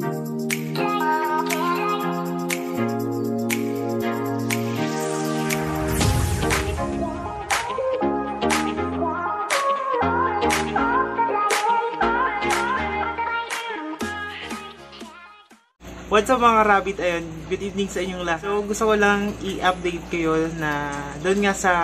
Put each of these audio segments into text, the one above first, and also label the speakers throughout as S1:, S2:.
S1: What's up mga rabbit? Ayun, good evening sa inyong lahat. So gusto ko lang i-update kayo na doon nga sa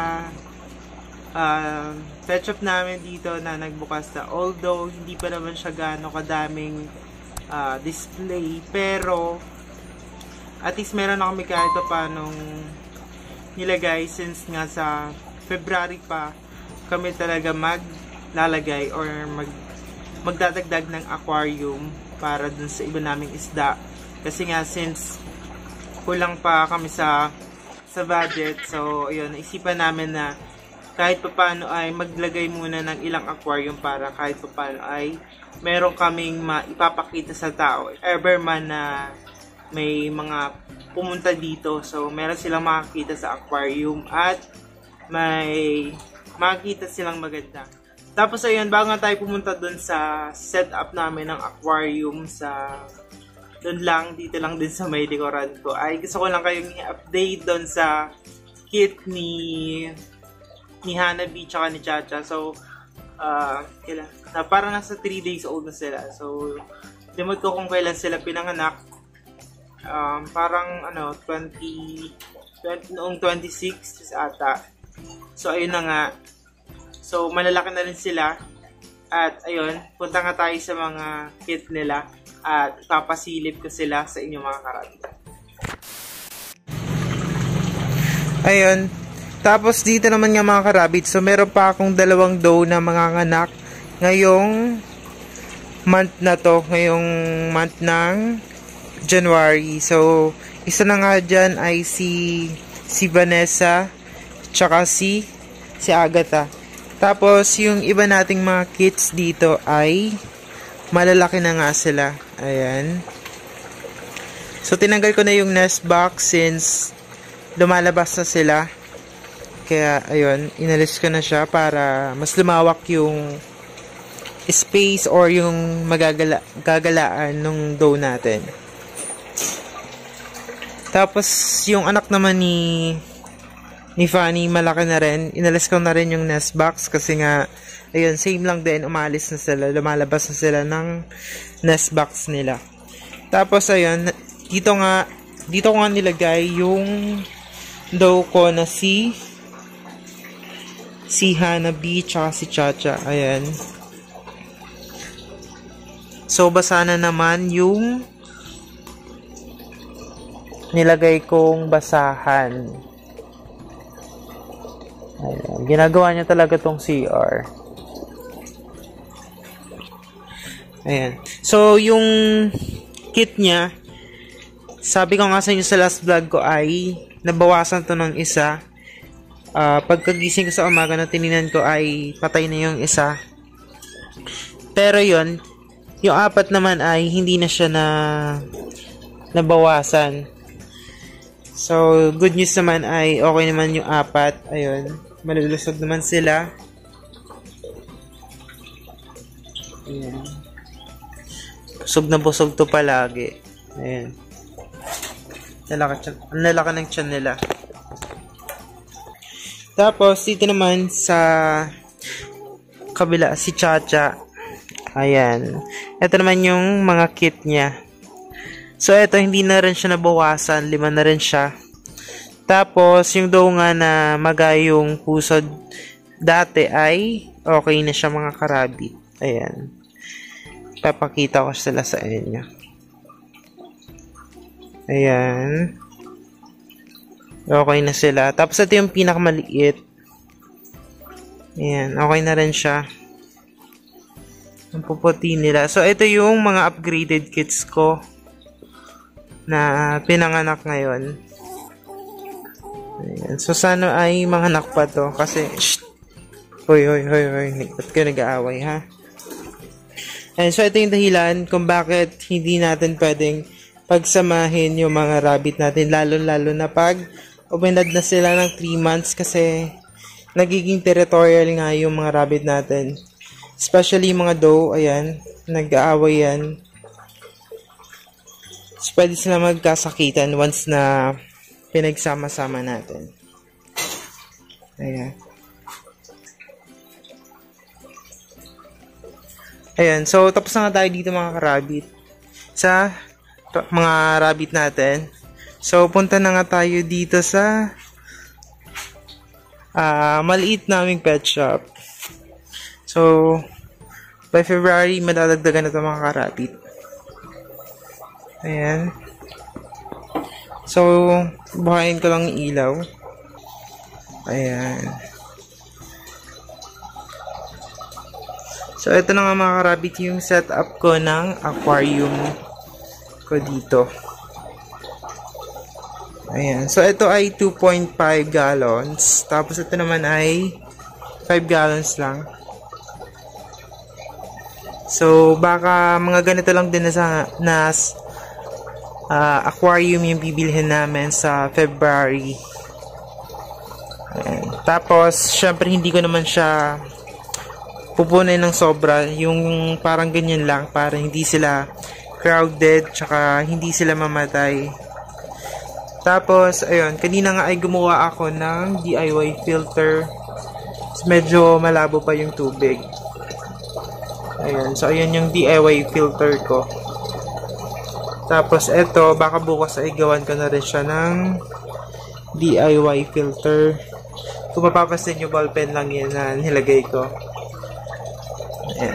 S1: pet shop namin dito na nagbukas na, although hindi pa naman siya gaano kadaming display, pero at least meron na kami kahit pa paanong nilagay, since nga sa February pa kami talaga maglalagay or magdadagdag ng aquarium para dun sa iba naming isda. Kasi nga since kulang pa kami sa budget, so ayun, naisipan namin na kahit papaano ay maglagay muna ng ilang aquarium para kahit papaano ay meron kaming maipapakita sa tao. Ever man na may mga pumunta dito, so meron silang makakita sa aquarium at may makikita silang maganda. Tapos ayun, bago nga tayo pumunta dun sa setup namin ng aquarium sa doon lang, dito lang din sa may likuran ko, ay gusto ko lang kayong i-update doon sa kit ni Hanabi tsaka ni Chacha. So, parang nasa 3 days old na sila. So, limot ko kung kailan sila pinanganak. Parang noong 26 ata. So, ayun na nga. So, malalaki na rin sila. At ayun, punta nga tayo sa mga kit nila. At papasilip ko sila sa inyong mga karabit. Ayun. Tapos dito naman nga mga karabit, so meron pa akong 2 doe na mga anak ngayong month na to, ngayong month ng January. So isa na nga dyan ay si Vanessa tsaka si Agatha. Tapos yung iba nating mga kits dito ay malalaki na nga sila. Ayan. So, tinanggal ko na yung nest box since lumalabas na sila. Kaya, ayun, inalis ko na siya para mas lumawak yung space or yung gagalaan ng doe natin. Tapos, yung anak naman ni Fanny, malaki na rin. Inalis ko na rin yung nest box kasi nga, ayun, same lang din, umalis na sila, lumalabas na sila ng nest box nila. Tapos ayun, dito ko nga nilagay yung doe ko na si Hanabi tsaka si Chacha. Ayan. So basa na naman yung nilagay kong basahan. Ayan. Ginagawa niya talaga tong CR. Ayan. So, yung kit niya, sabi ko nga sa inyo sa last vlog ko ay nabawasan to ng isa. Pagkagising ko sa umaga na tininan ko ay patay na yung isa. Pero yun, yung 4 naman ay hindi na siya nabawasan. So, good news naman ay okay naman yung 4. Ayun, malulusog naman sila. Ayan. Busog na busog to palagi. Ayan. Nalaki ng tiyan nila. Tapos, dito naman sa kabila, si Chacha. Ayan. Ito naman yung mga kit niya. So, ito, hindi na rin siya nabawasan. 5 na rin siya. Tapos, yung doe nga na magayong pusod dati ay okay na siya mga karabit. Ayan. Papakita ko sila sa inyo. Ayan. Okay na sila. Tapos ito yung pinakamaliit. Ayan. Okay na rin siya. Ang puputi nila. So, ito yung mga upgraded kits ko na pinanganak ngayon. Ayan. So, sana ay manganak pa to. Kasi, hoy. Ba't ka nag-aaway, ha? And so, ito yung dahilan kung bakit hindi natin pwedeng pagsamahin yung mga rabbit natin. Lalo na pag uminad na sila ng 3 months kasi nagiging territorial nga yung mga rabbit natin. Especially yung mga doe, ayan, nag-aaway yan. So, pwede sila magkasakitan once na pinagsama-sama natin. Ayan. Ayan. So, tapos na nga tayo dito mga ka-rabbit. Sa mga rabbit natin. So, punta na nga tayo dito sa maliit naming pet shop. So, by February, madadagdagan na ito mga ka-rabbit. Ayan. So, buhayin ko lang yung ilaw. Ayan. So, ito na nga mga ka-rabbit yung setup ko ng aquarium ko dito. Ayan. So, ito ay 2.5 gallons. Tapos, ito naman ay 5 gallons lang. So, baka mga ganito lang din na aquarium yung bibilhin namin sa February. Ayan. Tapos, syempre, hindi ko naman siya pupunin ng sobra. Yung parang ganyan lang, para hindi sila crowded, tsaka hindi sila mamatay. Tapos, ayun, kanina nga ay gumawa ako ng DIY filter. Medyo malabo pa yung tubig. Ayan, so ayan yung DIY filter ko. Tapos, eto, baka bukas ay gawan ko na rin siya ng DIY filter. Kung mapapasin nyo, ballpen lang yan na nilagay ko. Ayan.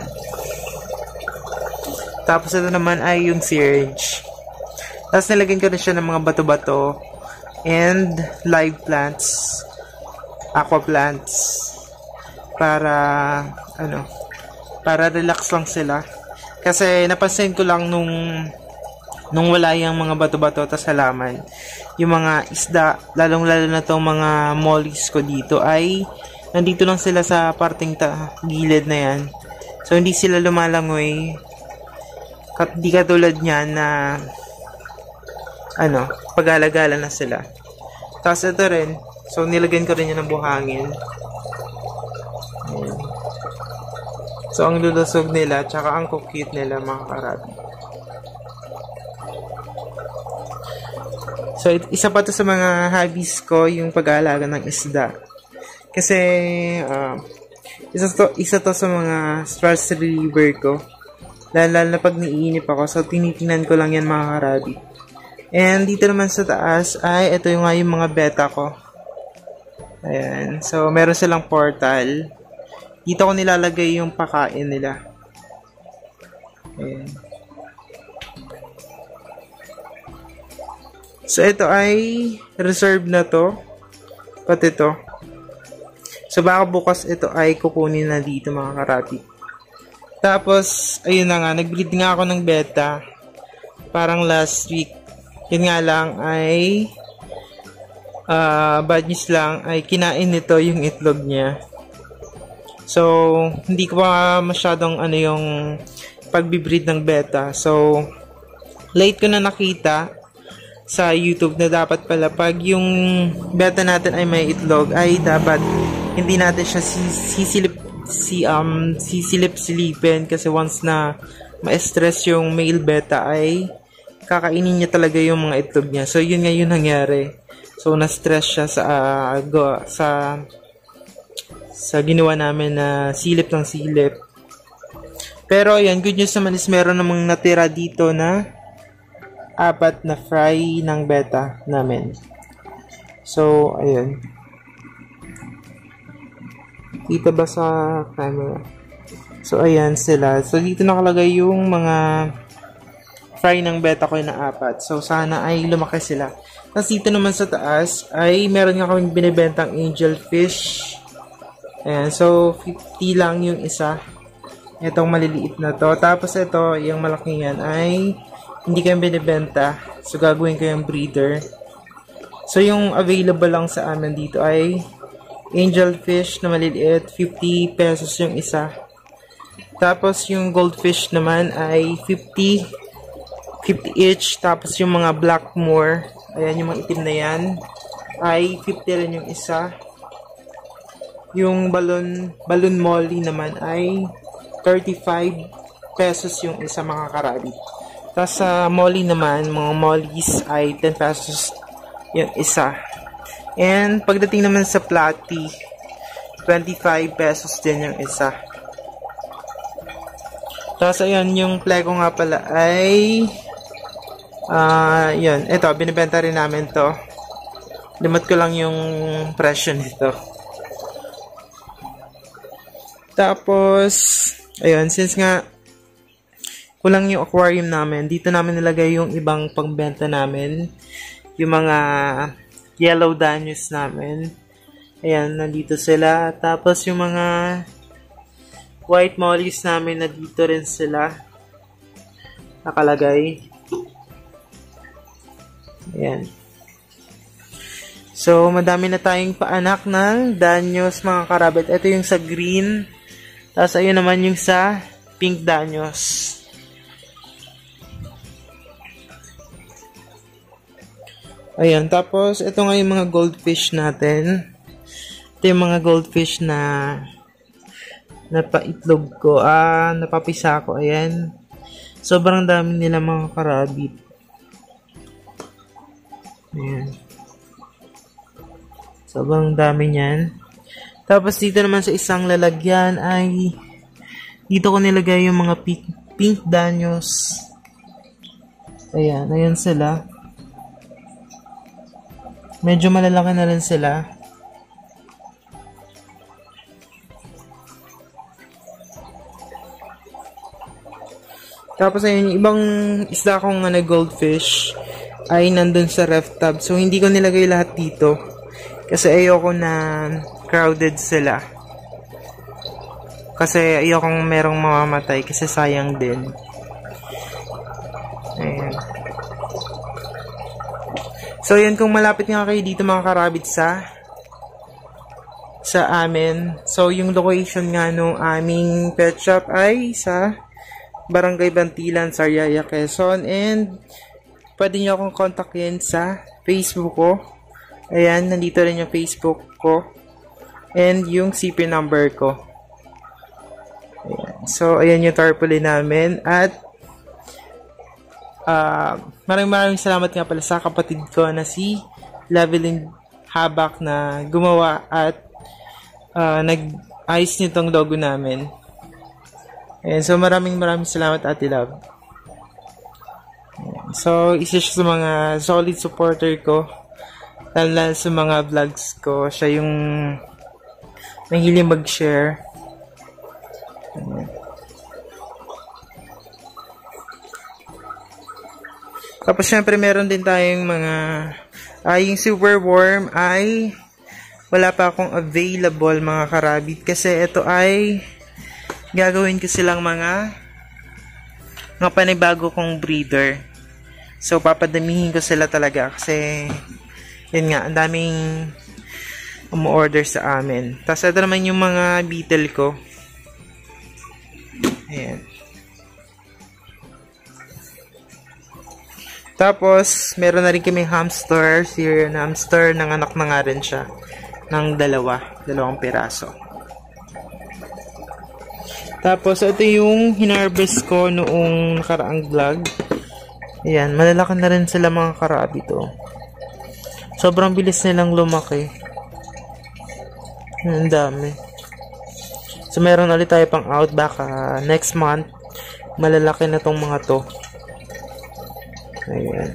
S1: Tapos, ito naman ay yung syringe. Tapos, nilagyan ko rin siya ng mga bato-bato and live plants, aqua plants, para, para relax lang sila. Kasi, napansin ko lang nung wala yung mga bato-bato at halaman, yung mga isda, lalong-lalo na itong mga mollies ko dito, ay nandito lang sila sa parting gilid na yan. So, hindi sila lumalangoy. Di katulad niyan na pag-alagala na sila. Tapos ito rin, so nilagyan ko rin yan ng buhangin. Ayan. So, ang lulusog nila, tsaka ang cute nila mga ka-rabbit. So, isa pa to sa mga hobbies ko, yung pag-aalaga ng isda. Kasi, isa to sa mga stress reliever ko. Lalo na pag naiinip ako, so tinitingnan ko lang yan mga ka-rabbit. And dito naman sa taas ay ito yung mga beta ko. Ayan. So, meron silang portal. Dito ko nilalagay yung pakain nila. Ayan. So, ito ay reserve na to. Pati ito. So, baka bukas ito ay kukunin na dito mga ka-rabbit. Tapos, ayun na nga. Nag-breed nga ako ng beta. Parang last week. Yun nga lang ay bad news lang ay kinain nito yung itlog niya. So, hindi ko pa masyadong yung pagbibreed ng beta. So, late ko na nakita sa YouTube na dapat pala pag yung beta natin ay may itlog ay dapat hindi natin siya sisilip-silipin kasi once na ma-stress yung male beta ay kakainin niya talaga yung mga itlog niya. So, yun nga yung nangyari. So, na-stress siya sa ginawa namin na silip ng silip. Pero, ayan, good news naman is meron namang natira dito na 4 na fry ng beta namin. So, ayun. Kita ba sa camera? So, ayan sila. So, dito nakalagay yung mga fry ng beta ko na 4. So, sana ay lumaki sila. Tapos, dito naman sa taas, ay meron nga kaming binibentang angelfish. Ayan. So, 50 lang yung isa. Itong maliliit na to. Tapos, ito, yung malaking yan, ay hindi kayong binibenta. So, gagawin ko yung breeder. So, yung available lang sa amin dito ay angelfish na maliliit. 50 pesos yung isa. Tapos, yung goldfish naman ay 50 each. Tapos, yung mga blackmore, ayan yung mga itim na yan, ay 50 rin yung isa. Yung balloon molly naman ay 35 pesos yung isa mga ka-rabbit. Tapos sa molly naman, mga mollies ay 10 pesos yung isa. And pagdating naman sa platy, 25 pesos din yung isa. Tapos ayun, yung plego nga pala ay yun, ito, binibenta rin namin to. Limot ko lang yung presyo nito. Tapos ayun, since nga kulang yung aquarium namin, dito namin nilagay yung ibang pangbenta namin. Yung mga yellow danios namin. Ayan, nandito sila. Tapos yung mga white mollies namin, nandito rin sila nakalagay. Ayan. So, madami na tayong paanak ng danyos, mga karabit. Ito yung sa green. Tapos, ayun naman yung sa pink danyos. Ayan. Tapos, ito nga yung mga goldfish natin. Ito yung mga goldfish na napaitlog ko. Napapisa ko. Ayan. Sobrang dami nila, mga karabit. Ayan. Sobrang dami niyan. Tapos dito naman sa isang lalagyan ay dito ko nilagay yung mga pink danyos. Ayan. Ayan sila. Medyo malalaki na rin sila. Tapos ayun, ibang isda kong goldfish ay nandun sa ref tab. So, hindi ko nilagay lahat dito. Kasi ayoko na crowded sila. Kasi ayokong merong mamamatay. Kasi sayang din. Ayan. So, yun. Kung malapit nga kayo dito mga karabit sa amin. So, yung location nga nung aming pet shop ay sa Barangay Bantilan, Sariaya, Quezon. And pwede nyo akong kontakin sa Facebook ko. Ayan, nandito rin yung Facebook ko. And yung CP number ko. Ayan. So, ayan yung tarpaulin namin. At, maraming salamat nga pala sa kapatid ko na si Leveling Habak na gumawa at nag-ayos nitong logo namin. Ayan, so maraming salamat, Ate Love. So, isa siya sa mga solid supporter ko. Lalo sa mga vlogs ko. Siya yung mahilig mag-share. Tapos, syempre, meron din tayong mga yung super worm ay wala pa akong available, mga karabit. Kasi ito ay gagawin ko silang mga panibago kong breeder. So, papadamihin ko sila talaga kasi, yun nga, ang daming umu-order sa amin. Tapos, ito naman yung mga beetle ko. Ayan. Tapos, meron na rin kaming hamster. Syrian hamster. Nanganak na nga rin siya ng dalawang piraso. Tapos, ito yung hinarvest ko noong nakaraang vlog. Ayan, malalaki na rin sila, mga karabit, oh. Sobrang bilis nilang lumaki. Ang dami. So, meron ulit tayo pang out. Baka next month, malalaki na tong mga to. Ayan.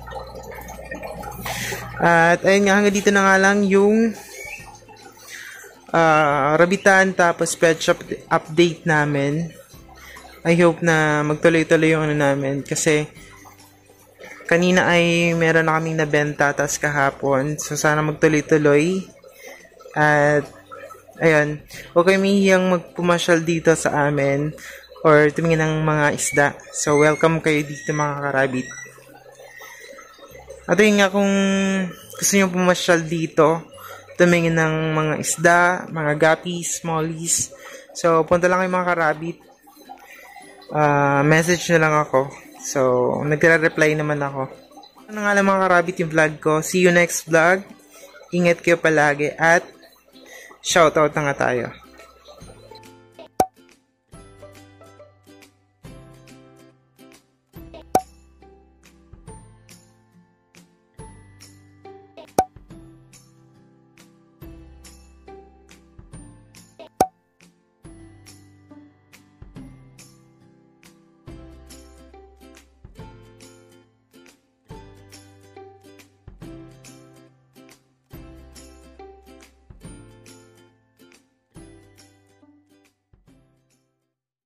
S1: At, ayun nga, hanggang dito na nga lang yung rabitan tapos pet shop update namin. I hope na magtuloy-tuloy yung namin kasi kanina ay meron na kaming nabenta tas kahapon. So, sana magtuloy-tuloy. At, ayun. Huwag kayo mahihiyang magpumasyal dito sa amin or tumingin ng mga isda. So, welcome kayo dito, mga karabit. At yun nga, kung gusto nyo pumasyal dito, tumingin ng mga isda, mga guppies, smallies. So, punta lang kayo, mga karabit. Message na lang ako. So, nagre-reply naman ako. Ano nga lang, mga karabit, yung vlog ko. See you next vlog. Ingat kayo palagi at shoutout na nga tayo.